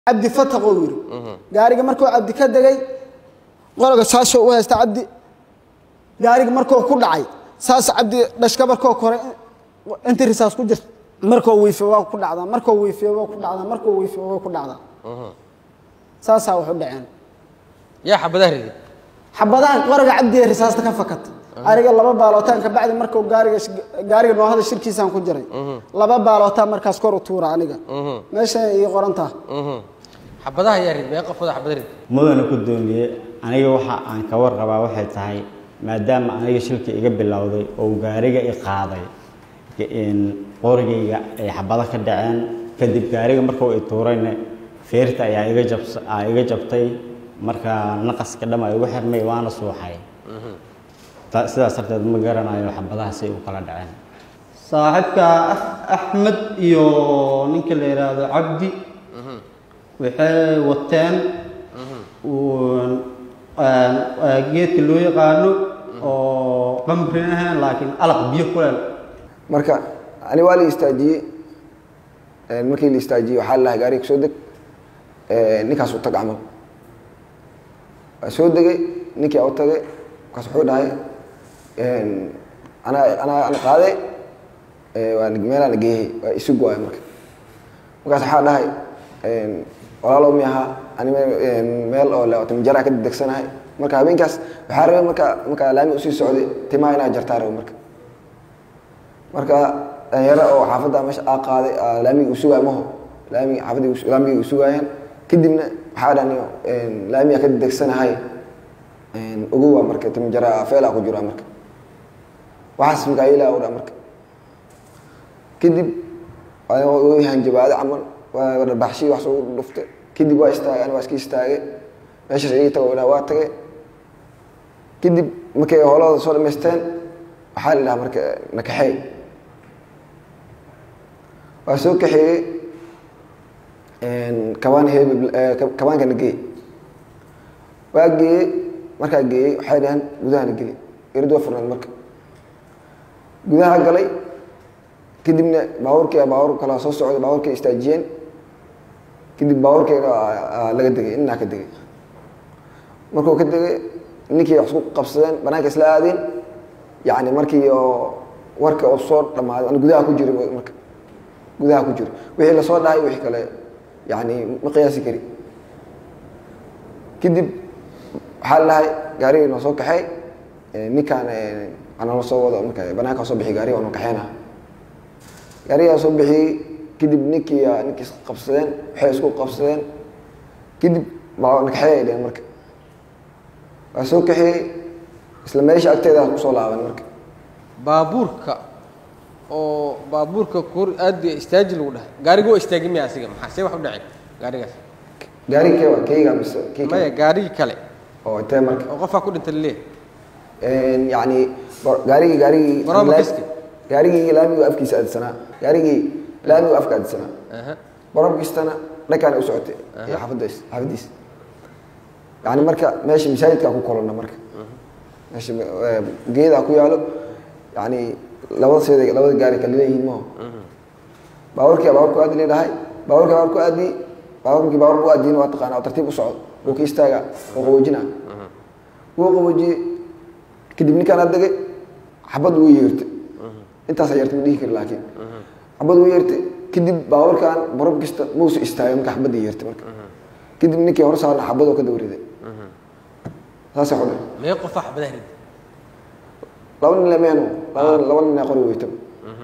عبد فتح قوير gaariga markuu cabdi ka dagay qoroga saasoo u haysta cabdi gaariga markuu ku dhacay saas cabdi dhashka markuu kore inta risaas ku jirto markuu wiifi waa ku dhacda markuu wiifi waa ku dhacda markuu wiifi waa ku dhacda saasa wuxuu dhaceen yaa xabadaha qoroga cabdi risaasta ka fakat ariga laba baalootaan ka bacdi markuu gaariga noo hada shirkiisaan ku jiray laba baalootaan markaas kor u tuura aniga meesha ay qoranta xabadaha yaa rid meeqa qofada xabad rid mudana ku dooniyay aniga waxa aan ka warqabaa waxay tahay maadaama aniga shilka iga bilowday oo gaariga i qaaday in qorigayga ay xabada ka dhaceen kadib gaariga markuu i tuurayna feerta ayaa iga jabtay marka naqaska dhamay ugu xirmay waana suuxay sidaas darteed ma garanayo xabadaha si uu kala dhaceen saaxibka Axmed iyo ninka la yiraahdo Cabdi waxay wateen geedka loo yaqaano oo qamri ah laakiin alaq biyo kuleel marka ani wali istaajiyay markii la istaajiyay waxa la gaariga soo deg ninkaas uu tagacmo soo degay ninkii uu tagay kaas wuxuu dhahay أنا قاعد وأنا نجيه يسوق marka waxa dhahay walaalo miyaha ani meel oo la timjara ka degsanahay marka habeenkaas waxa rabay marka laami u sii socday timaa ina jartaaro marka yara oo xaafada meesha qaaday laami u sugaa maho laami u sugaayeen kadibna waxa dhaniyo laami ka degsanahay ugu waa marka timjara feela ku jira marka waxaas magaayila oo marka kadib ayuu hanjabaad amal waa baxshi wax soo dhuftay kadib waa istaagay waa iska istaagay meesha ay tago waa tagay kadib markay hawlada soo dhameysteen waxa la marka nakaxay waa soo kaxay kabaan kan geey waa geey marka geey waxay dhahan gudaha geey irdo furnaan marka gudaha galay kadibna baawur kala soo socday baawurkii istaajiyeen kadib baawurkeega laga degay inna ka degay markuu ka degay ninkii wax isku qabsadeen banaanka isla aadeen yaani markii warka oo soo dhamaaday gudaha ku jiray marka gudaha ku jiray wixii la soo dhahay wixii kale yaani ma qiyaasi kari kadib waxa la gaariga noo soo kaxay ninkan أنا وصوّد أمك بناك أصبح جاري وأنا كحينا جاري أصبح كدب نكي قفصين حيسكو قفصين كدب مع نكحيل يعني مرك أسوق حي إسلام إيش أكتر ده وصلها على مرك بابورك كور أدي استاجل ولا جاري جو استاجل ميا سيجم حسي واحد نعيم جاري كي بس كي ما جاري كله أو تمرك وقفا كل أنت اللي يعني جاري لامي وقف سنة سنة جاري لامي وقف كذا سنة برام كيستنا لكن أسعد يا حفظيس يعني مركا ماشي مساعد كأكو كورونا مركا ماشي جيد أكو يعلو يعني لو جاري كليه ما باورك أدي ليه هاي باورك أدي نواتقنا وترتيب أسعد وكيستاجا وقوجنا وقوجي كدب نكان أدقى حبض ويرت أنت سيرت من ذيك لكن حبض ويرت كدب باور كان برب كست موس استايم كحبض يرت مرك كدب نكى ورث على حبض وكدوري ذي هذا حلو ما يقف حبض هرد لو إن لميانو لو إن نقول ويتم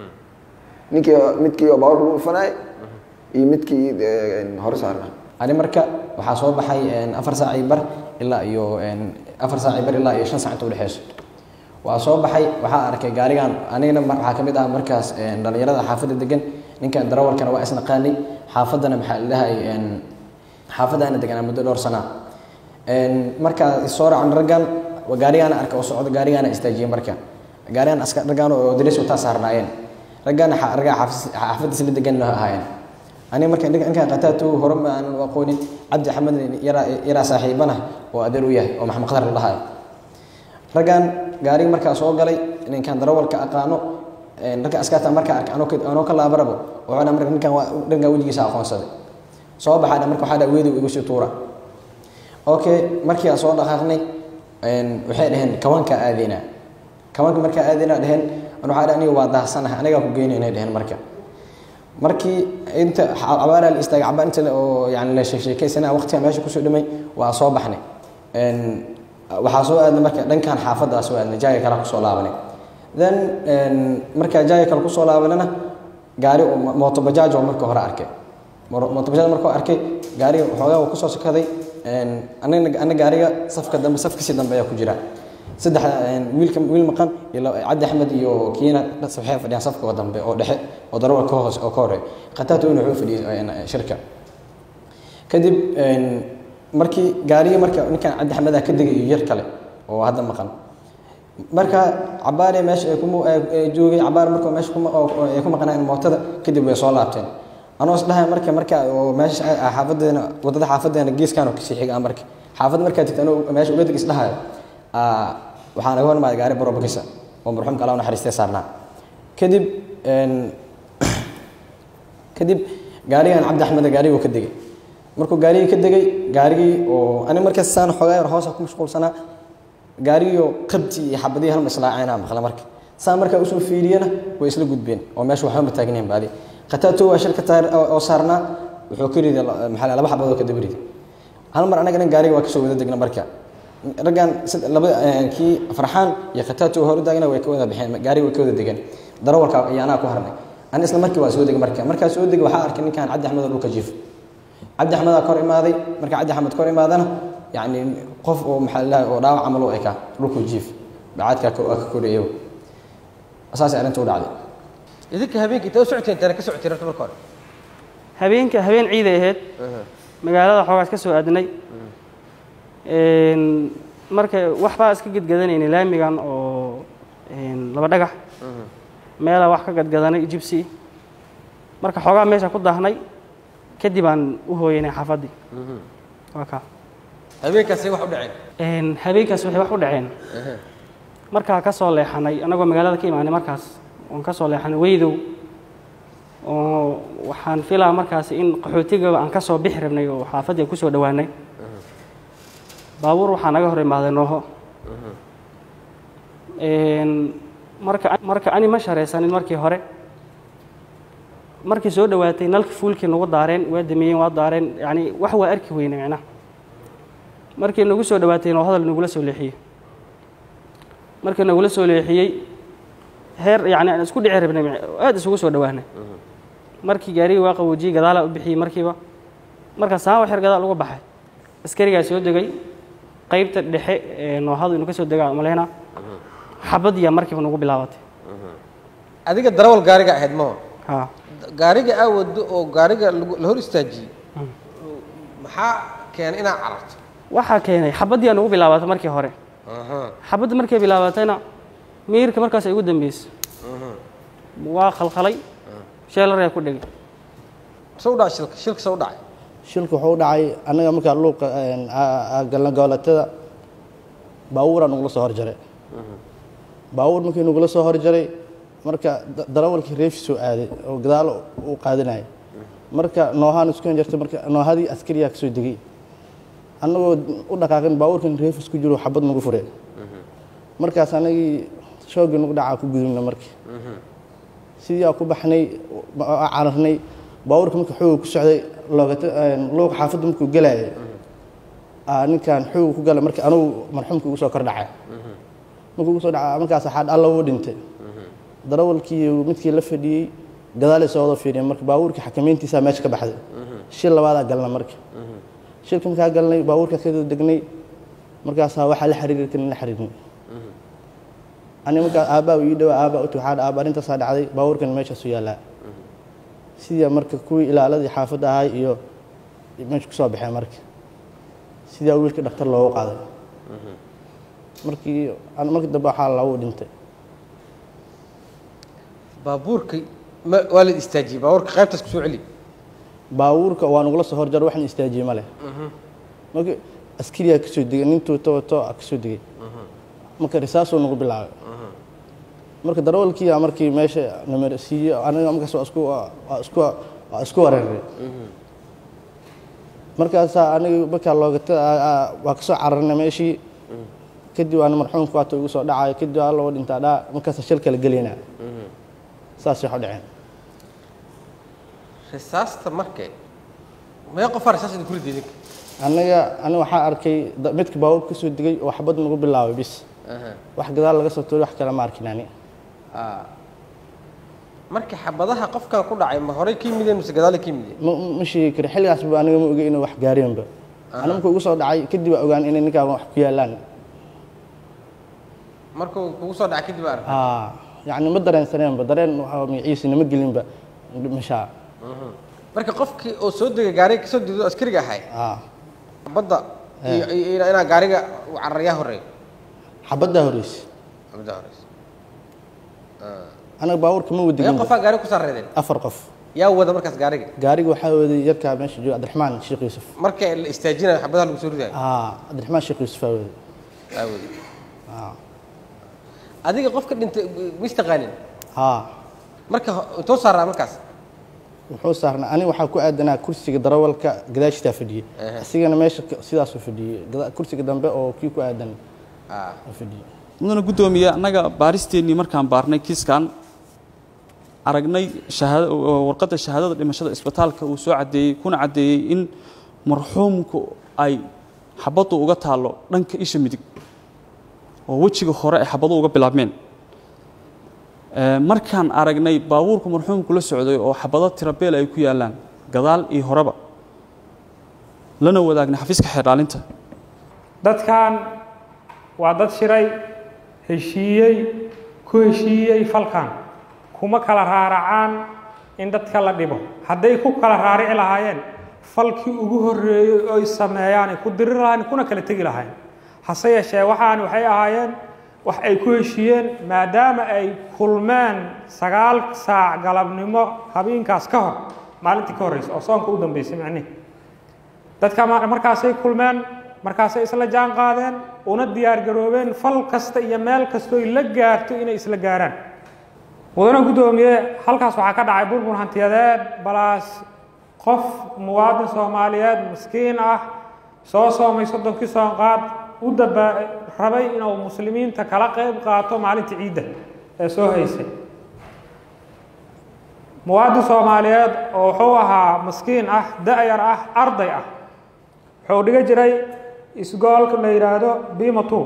نكى باور الفناي يمتكي هرث على أنا مركا وحاسوب حي أفر ساعة عبر إلا يو أفر ساعة عبر إلا يشان ساعة طول حيس وأصوب حي وحارك جاريان أنا حاكم ده مركز دليل حافظ الدجن إن كان دراور كان واسنا قالي حافظنا محلها حافظنا أنا دجنا مدة دور سنة مركز الصورة عن رجال وجاريان أركب وصعود جاريان استاجي مركز جاريان أسكت رجال ودرس وتاسهر ناين رجال رجع حافظ سل الدجن هاين أنا مركز إنك قتلته هرم أن وقولي عبد حمد يرى صاحبنا وأدلويه ومحمد قدر الله هاي رجال جاري مركز صوغ علي إن كان دراول كأقانو إن رجع أسكت مركز أنا كلا بربو وأنا مركز إن كان رجع وجهي ساقون صدق soo baxayna marka waxa dhaa weedu igu sii tuura okay markii aan soo dhaqaaqnay waxay dhaheen kawanka aadina kawanka marka aadina dhaheen waxa dhaa aniga waa daahsanahay aniga ku geenaynay dhaheen markii inta abaara la istaagay cabaan inta oo yani la sheekeysana waqtiga meesha ku soo dhamay waa soo baxnay waxa soo aadna marka dhankan xaafada soo aadna jaaga kala ku soo laabanay then marka jaaga kala ku soo laabanana gaari mooto bajaaj oo marka hore arkay mooto bajaaj marka arkay gaariga xoogaa uu ku soo sakaday anaga gaariga safka si dambe ayaa ku jira saddex wiil maqan ila Cabdi Axmed iyo Kiina saxaaf fadhiyan safka dambe oo dhexe oo darawal ka hoos oo kore qataatu inuu fadhiyo shirka kadib markii gaariga marka ninkan Cabdi Axmed ka digay yar kale oo hadda maqan marka cabaare meesha ay ku joogay cabaar marka meesha ku maqnaan mootada kadib way soo laabteen anoo isdhahay marka oo meesha xaafadeena wadada xaafadeena geeskan oo ka sii xiga marka xaafad marka tagtano meesha uu leeyahay isdhahay waxaan laga hormaaday gaari barobakisa oo marxuumka Allah naxariistay saarnaa kadib gaarigan Cabdi Axmed gaariga ka digay markuu gaariga ka digay gaarigii oo ani markaas saan xogaa yar hoos ku mashquulsanaa gaariga qabti xabadii hal maslaacayna maqla marka saan marka usoo fiiriyana way isla gudbeen oo meesha waxa ma taagneen baadi qataatu waa shirkad oo saarnaa wuxuu ka riday maxaa laba xabad oo ka dabriid hal mar anaga gaariga waa ka soo wada degna marka ragan laba kii farxaan iyo qataatu hor daagna way ka wada bixeen gaariga way ka wada degan darawalka ayaana ku harnay aan isla markii waa soo degay marka soo degay waxa arkay ninkan Cabdi Axmed oo ka jiif Cabdi Axmed kor imaaday marka Cabdi Axmed kor imaadana يعني قف أو محل أو داو عملوا إيكا ركو جيف بعد كوريو أساسا أنا تقول عليه إذا كهبينك توسعتين ترى كسعتين رتب القارئ هبين عيدة هاد مقالة حوارات كسو أدني marka waxba iska gadgadanayna laamigan oo laba dhagax meel wax ka gadgadanay jibsi marka xogaa meesha ku daahnay kadib aan u hooyanay xaafadii waka habeenkaas wax u dhaceen habeenkaas wax u dhaceen marka ka soo leexanay anagoo magaalada ka imaanay markaas oo ka soo leexanay weydow oo waxaan filaa markaas in qaxootiga aan ka soo bixi rabnay oo xaafadii ku soo dhawaanay baabuur waxaa naga hor imaaday nooho marka ani ma sharaysanin markii hore markii soo dhawaatay nalka fuulkii nagu daareen waa damiyeen waa daareen yani wax waa arki weynay macnaha markii nagu soo dhawaatay noo hadal nagula soo leexiyey markii nagula soo leexiyey heer yani aan isku dhici rabnay aad isugu soo dhawaanay markii gaariga waa qawoojiyey gadaala u bixiyey markiiba marka saa wax yar gadaal uga baxay askarigaa soo degay qaybta dhexe noohadu inuu ka soo degaa maleena xabadiya markiiba nagu bilaabatay adiga darawal gaariga ahayd ma ha gaariga aawado oo gaariga la hor istaajiyey maxaa keenay inaad cararto waxaa keenay xabadiya nagu bilaabatay markii hore xabadda markay bilaabatayna miirka markaas ay ugu dambeysay waa khalkhalay sheelaraya ku dhigay soo dhac shilka soo dhacay shilku wuxuu dhacay anaga marka luuqa galna goolatada baawura nagu soo horjaray baawur markii nagu soo horjaray marka darawalkii reefi soo aaday oo gadaal u qaadanay marka noohaan isku jirtay marka noohadii askariya ka soo digay anagoo u dhaqaaqin baawurkan reefi isku jiro xabad nagu furay markaas anagii shoogii nagu dhaca ku gudubna markii sidii ku baxnay cararnay baawurka marka xoog ku socday looga xaafadda markuu galay ninkan xoog ku galay marka anigu marxuumka ugu soo kor dhacay markuu ugu soo dhacay markaas xad alla uu dhintay darawalkii midkii la fadhiyay gadaal soo wada fiiriyay marka baawurka xakameyntiisa meesha ka baxday shil labaad galna marka shilka marka galnay baawurka ka degnay markaas waxa la xiriirnay ani marka aabaa ii dhaw aabaa u tuxaad aabaarinta saa dhacday baawurkan meesha soo yaalaa sidii marka kuwii ilaaladii xaafadda ahay iyo meesha ku soo baxay marka sidii wiilka dhakhtar loogu qaaday markii dambe waxaa lagu dhintay baabuurkii waa la istaajiyey baabuurka qaybtaas ku soo celi baabuurka waa nagula soo horjar waxna istaajiyey ma leh marka askariyaa ka soo digay nin tuuto wato ka soo digay marka risaasoo nagu bilaabay marka darawalkii markii meesha number siiyay anaga markaas waa isku wareeray markaasaa aniga markaa loogata waa ka soo cararnay meeshii kadib waana marxuumka waata ugu soo dhacayo kadib waa loo dhintaa dhaa markaasa shil kala gelaynaa saas wax u dhaceen risaasta markay mee qof risaas idin kula diidin aniga waxaa arkay midka baawur ka soo digay oo xabad nagu bilaabay bis wax gadaal laga soo tuuray wax kale ma arkin ani markii xabadaha qofkan ku dhacay ma horey ka yimideen mise gadaal ka yimideen ma sheegi karo xilligaas baa aniga ma ogeyn inuu wax gaareenba aniga markuu ugu soo dhacay kadib baa ogaan inay ninkaan wax ku yaalaan markuu kugu soo dhacay kadib arag yani ma dareensaneenba dareen waxa magaciisa nama gelinba mashaa marka qofkii oo soo degay gaariga ka soo diido askariga ahay xabadda inaa gaariga u cararyaa horeeyo xabadda horeysa anaga baabuurka ma wadin qofaa gaari ku sarreedeen 4 qof yaa wada markaas gaariga waxaa waday yarkaa meesha jooga Cabdiraxmaan Sheekh Yuusuf marka la istaajinayo xabadaha lagu soo ridayo Cabdiraxmaan Sheekh Yuusuf waday adiga qofka dhintay mistaqaalin marka intuu saaraa markaas wuxuu saarnaa aniga waxaa ku aadanaa kursiga darawalka gadaashta fadhiyay asigana meesha sidaas u fadhiyay kursiga dambe oo kii ku aadan fadhiyay mudana gudoomiye anaga baaristeennii markaan baarnay kiiskan aragnay warqadda shahaadada dhimashada isbitaalka uu soo cadeeyey kuna cadeeyey in marxuumku ay xabadu uga taalo dhanka isha midig oo wejiga hore ay xabadu uga bilaabmeen markaan aragnay baabuurku marxuumku la socday oo xabado tirabeel ay ku yaalaan gadaal iyo horeba lana wadaagnay xafiiska xeerdhaalinta dadkan waa dad shiray ku heshiiyey falkan kuma kala raaracaan in dadka la dhibo hadday ku kala raarici lahaayeen falkii ugu horreeyey oy sameeyaan ay ku diri lahaayeen kuna kala tegi lahaayeen hase yeeshee waxaan waxay ahaayeen wax ay ku heshiiyeen maadaama ay kulmeen 9 saac galabnimo habeenkaas ka hor maalintii ka horreysay oo soonka u dambeysay macni dadka markaasay kulmeen markaasay isla jaan qaadeen una diyaar garoobeen fal kasta iyo meel kasta oo la gaarto inay isla gaaraan mudana gudoomiye halkaas waxaa ka dhacay burbur hantiyadeed balaas qof muwaadin Soomaaliyeed miskiin ah soo soomay 30 soon qaad u rabay inuu muslimiinta kala qayb qaato maalinta ciidda ee soo haysay muwaadin Soomaaliyeed oo wuxuu ahaa miskiin ah da'yar ah arday ah wuxuu dhiga jiray isgoolka la yiraahdo Bimatu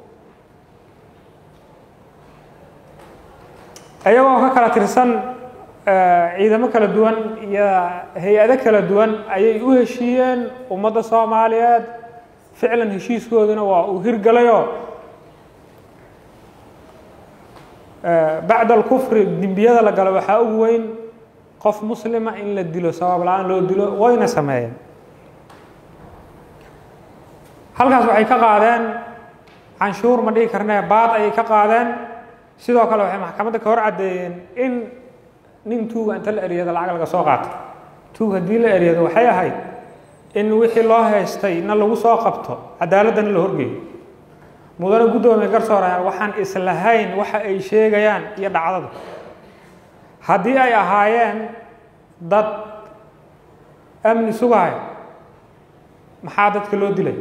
ayagoo ka kala tirsan ciidamo kala duwan iyo hay'ado kala duwan ayay u heshiiyeen ummadda Soomaaliyeed ficlan heshiiskooduna waa uu hirgalayo bacda al-kufri dembiyada la galo waxaa ugu weyn qof muslima in la dilo sabab la'aan loo dilo wayna sameeyeen halkaas waxay ka qaadeen canshuur ma dhihi karnaa baad ayay ka qaadeen sidoo kale waxay maxkamadda ka hor cadeeyeen in nin tuuga inta la eriyada lacag laga soo qaato tuug haddii la eriyado waxay ahayd in wixii loo haystay na lagu soo qabto cadaaladana la horgeeyo mudana gudoomiye garsoorayaan waxaan islahayn waxa ay sheegayaan iyo dhacdada haddii ay ahaayeen dad amni sugaya maxaa dadka loo dilay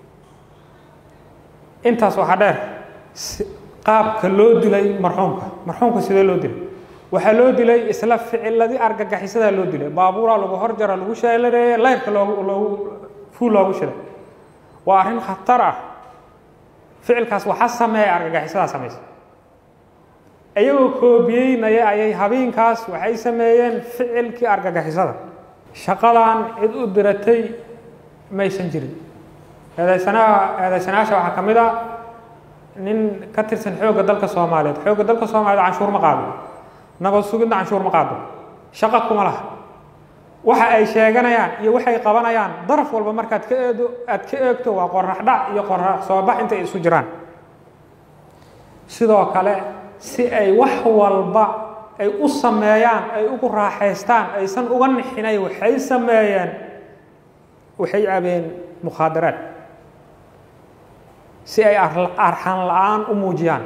intaas waxaa dheer qaabka loo dilay marxuumka sidee loo dilay waxaa loo dilay isla ficiladii argagixisada loo dilay baabuura lagu horjara lagu sheelareeyay leerka loogu shiray waa arrin khatar ah ficilkaas waxa sameeyay argagixisada sameysay ayagoo koobiyeynaya ayay habeenkaas waxay sameeyeen ficilkii argagixisada shaqadan cid u diratay maysan jirin eedaysanaasha waxaa ka mid ah nin ka tirsan xoogga dalka Soomaaliyeed canshuur ma qaado nabad sugidna canshuur ma qaado shaqo kuma laha waxa ay sheeganayaan iyo waxay qabanayaan daraf walba markaad ka eegto waa qorrax dhac iyo qorrax soo bax inta isu jiraan sidoo kale si ay wax walba ay u sameeyaan ay ugu raaxaystaan aysan uga nixinay waxay sameeyeen waxay cabeen mukhaadaraad si ay arxan la'aan u muujiyaan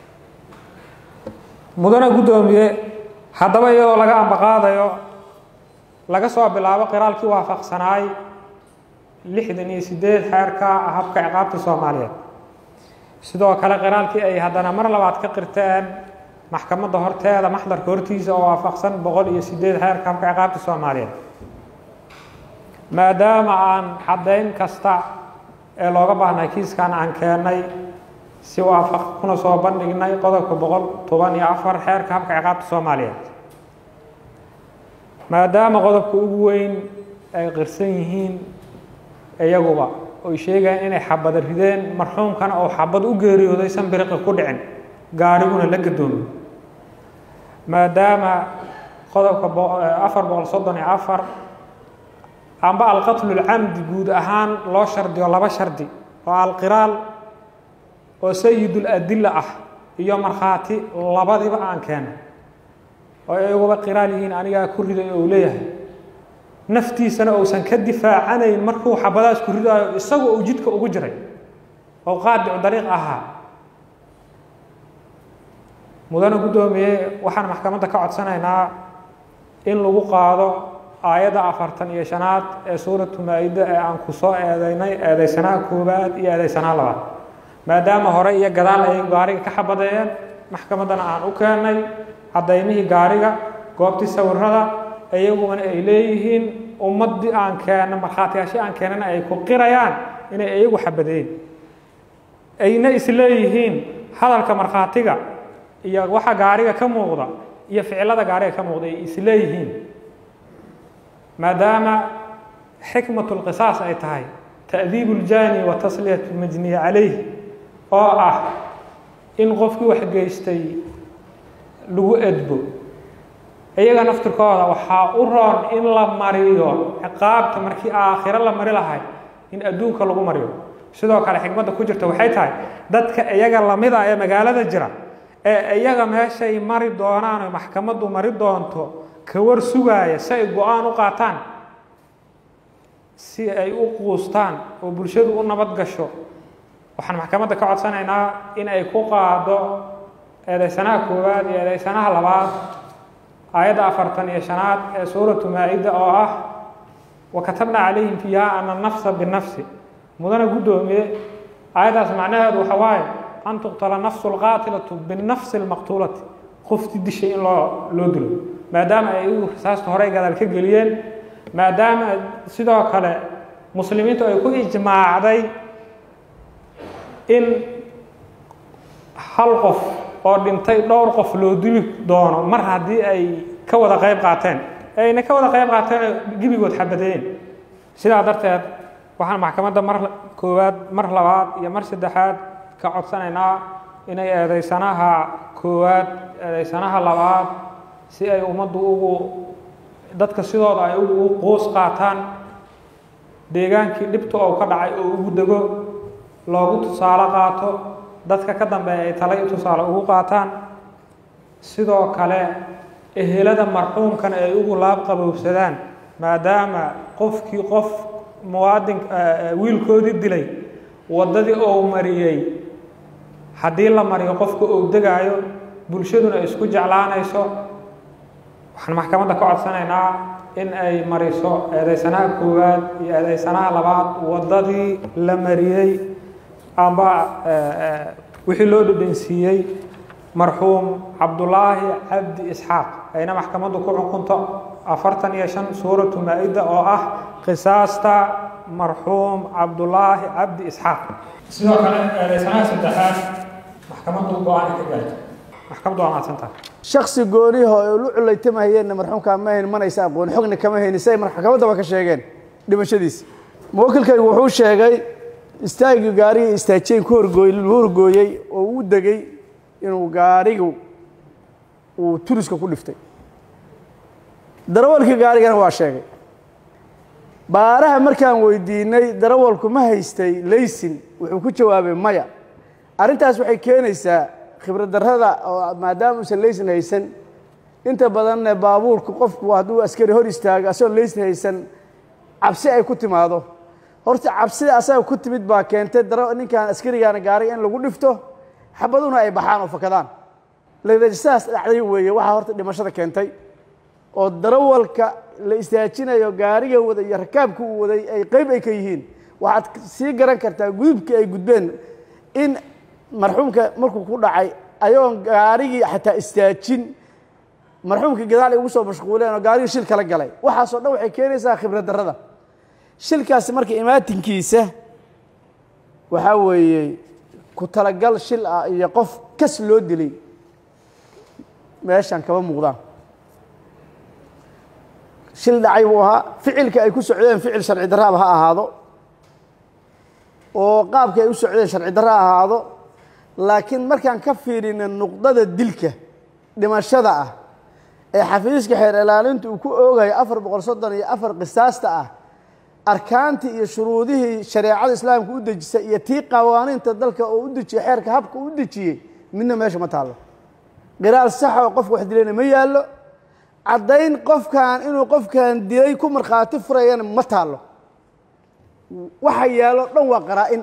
mudana gudoomiye haddaba iyadoo laga ambaqaadayo laga soo bilaabo qiraalkii waafaqsanaay 68 xeerka habka ciqaabta Soomaaliyeed sidoo kale qiraalkii ay haddana mar labaad ka qirteen maxkamadda horteeda maxdarka hortiisa oo waafaqsan 108 xeerka habka ciqaabta Soomaaliyeed maadaama aan caddayn kasta ee looga baahnay kiiskan aan keenay si waafaq kuna soo bandhignay qodobka 114 xeerka habka ciqaabta Soomaaliyeed maadaama qodobka ugu weyn ay qirsan yihiin iyaguba oo sheegayaan inay xabada rideen marxuumkana oo xabad u geeriyooday san biriq ku dhicin gaariguna la gadoomo maadaama qodobka 434 amba alqatl alcamdi guud ahaan loo shardiyo laba shardi oo alqiraal oo sayyidul adilla ah iyo markhaati labadiba aan keenay oo iyaguba qiraal yihiin aniga ku riday oo leeyahay naftiisana uusan ka difaacanayn markuu xabadaas ku ridayo isagoo uu jidka ugu jiray oo qaadic dariiq ahaa mudana gudoomiye waxaan maxkamadda ka codsanaynaa in lagu qaado aayadda 45aad ee suuratu maa'ida ee aan ku soo eedaysanaha koowaad iyo eedaysanaha labaad maadaama hore iyo gadaal ay gaariga ka xabadeeyeen maxkamaddana aan u keenay cadaymihii gaariga goobtii sawirrada iyaguna ay leeyihiin ummadii aan keenay markhaatiyaashii aan keenana ay ku qirayaan inay iyagu xabadeeyeen ayna isleeyihiin hadalka markhaatiga iyo waxa gaariga ka muuqda iyo ficilada gaariga ka muuqda ay isleeyihiin maadaama xikmatul qisaas ay tahay ta'diibul jaani wa tasliyatu majni alayhi oo ah in qofkii wax geystay lagu edbo iyaga naftirkooda waxaa u roon in la mariyo ciqaabta markii aakhiro la mari lahay in adduunka lagu mariyo sidoo kale xikmadda ku jirta waxay tahay dadka iyaga lamid ah ee magaalada jira ee iyaga meeshay mari doonaan oo maxkamaddu mari doonto ka war sugaaya si ay go'aan u qaataan si ay u quustaan oo bulshadu u nabad gasho waxaan maxkamadda ka codsanaynaa in ay ku qaado eedaysanaha koowaad iyo eedaysanaha labaad aayadda 45aad ee suuratu maa'ida oo ah وكتبنا عليهم فيها أن النفس بالنفس مدن قدومي آيات معناها دو حواي أن تقتل النفس القاتلة بالنفس المقتولة خفت دي شيء لو دلو ما دام أيوه ساس تهري قال الكجليين ما دام سيدا كلا مسلمين تو يكون إجماع علي إن حلقف أو بنتي دور قف لو دلو دون مرة دي أي كودا غيب قاتين أي نكودا غيب قاتين جيبي قد حبتين سيدا درتها waxaan maxkamadda mar koowaad mar labaad iyo mar saddexaad ka codsanaynaa inay eedaysanaha koowaad eedaysanaha labaad si ay ummaddu ugu dadka sidooda ay ugu qoos qaataan deegaankii dhibta oo ka dhacay oo ugu dego loogu tusaale qaato dadka ka dambeeya ay talay tusaale ugu qaataan sidoo kale ehelada marxuumkan ay ugu laab qabowsadaan maadaama qofkii qof muwaadin wiilkoodii dilay wadadii oo mariyay hadii la mariyo qofka oo degaayo bulshaduna isku jeclaanayso waxaan maxkamadda ka codsanaynaa in ay mariso eedaysanaha koowaad iyo eedaysanaha labaad wadadii la mariyay amba wixii loo dhadhansiiyey marxuum cabdulaahi cabdi isxaaq ayna maxkamaddu ku xukunto 45 suuratu maa'ida oo ah qisaasta marxuum cabdulaahi cabdi isxaaq sidoo kale eedaysanaha saddexaad maxkamaddu go'aan ka gaartay maxkamaddu waa maadsantahay shakhsi gooniho oo lu culaytamahayeen marxuumka ma ahayn manaysa aqoon xogna kama haynisay maxkamadda ba ka sheegeen dhimashadiisa muwakkilkaygu wuxuu sheegay istaagii gaariga istaajeen ku horgooyay oo uu degay inuu gaarigu uu turiska ku dhiftay darawalkii gaarigana waa sheegay baaraha markaan weydiinay darawalku ma haystay laysin wuxuu ku jawaabay maya arrintaas waxay keenaysaa khibrad darrada oo maadaama uusan laysin haysan inta badan baabuurku qofku hadduu askari hor istaago asagoo laysin haysan cabsi ay ku timaado horta cabsida asaga ku timid baa keentay ninkan askarigaana gaariga in lagu dhifto xabaduna ay baxaan oo fakadaan lagadajisaas dhacday weeye waxaa horta dhimashada keentay oo darawalka la istaajinayo gaariga wada iyo rakaabka uu waday ay qayb ay ka yihiin waxaad sii garan kartaa gudubkii ay gudbeen in marxuumka markuu ku dhacay ayoon gaarigii xataa istaajin marxuumka gadaal ay ugu soo mashquuleen oo gaarigii shil kala galay waxaasoo dhan waxay keenaysaa khibrad darrada shilkaasi marka imaatinkiisa waxaa weeye ku talagal shil ah iyo qof kas loo dilay meeshan kaba muuqdaan shil dhacay buu ahaa ficilka ay ku socdeen ficil sharci darraaba ha ahaado oo qaabka ay u socdeen sharci darro ha ahaado laakiin markaan ka fiirina nuqdada dilka dhimashada ah ee xafiiska xeer ilaalintu uu ku oogayo 434 qisaasta ah arkaantii iyo shuruudihii shareecada islaamka u dejisay iyo tii qawaaniinta dalka oo u dejiyay xeerka habka u dejiyey midna meesha ma taalo qiraal sax oo qofku wax dilayna ma yaallo caddayn qofkan inuu qofkan dilay ku markhaati furayana ma taalo waxa yaallo dhan waa qaraa'in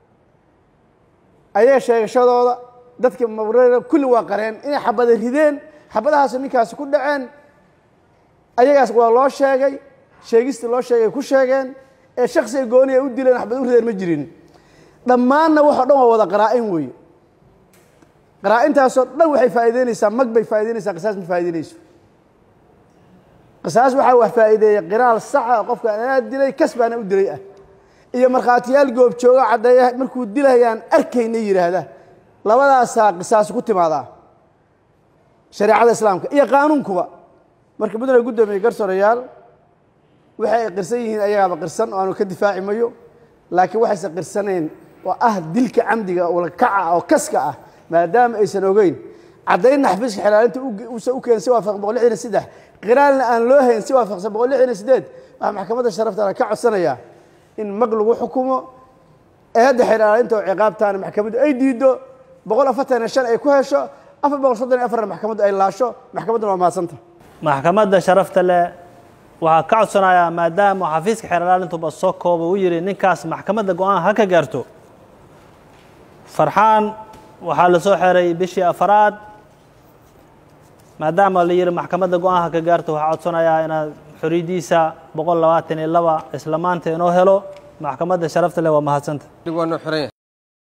ayaga sheegashadooda dadka mawrada kulli waa qareen inay xabada rideen xabadahaas ninkaasi ku dhaceen ayagaas waa loo sheegay sheegista loo sheegay ku sheegeen ee shakhsiga gooni ay u dileen xabad u rideen ma jirin dhammaanna waxa dhan waa wada qaraa'in weeye qaraa'intaasoo dhan waxay faa'iideynaysaa mag bay faa'iideynaysaa qisaas ma faa'iideynayso qisaas waxaa wax faa'iideeya qiraal saxa qofka anaa dilay kas baana u dilay ah iyo markhaatiyaal goob jooga caddeeya markuu dilayaan arkayna yidhaahda labadaasaa qisaas ku timaadaa shareecada islaamka iyo qaanuunkuba marka mudane guddoomiye garsoorayaal waxay ay qirsan yihiin ayagaaba qirsan oo aanu ka difaaci mayo laakiin waxayse qirsaneen oo ah dilka camdiga oo kaca oo kaska ah maadaama aysan ogeyn caddaynna xafiiska xilaalinta u keenay si waafaqsan 163 qiraalna aan loo hayn si waafaqsan 168 waxaa maxkamadda sharafta ka codsanayaa in mag lagu xukumo eedda xilaalinta oo ciqaabtaana maxkamaddu ay diido 145 ay ku hesho 434 maxkamaddu ay laasho maxkamadduna waa mahadsanta maxkamadda sharafta leh waxaa ka codsanayaa maadaama xafiiska xilaalintuba soo kooba u yiri ninkaas maxkamadda go'aan ha ka gaarto farxaan waxaa la soo xiray bishii afaraad maadaama la yiri maxkamadda go'aan ha ka gaarto waxaa codsanayaa inaad xoriyadiisa 122 isla maanta inoo helo maxkamadda sharafta leh waa mahadsanta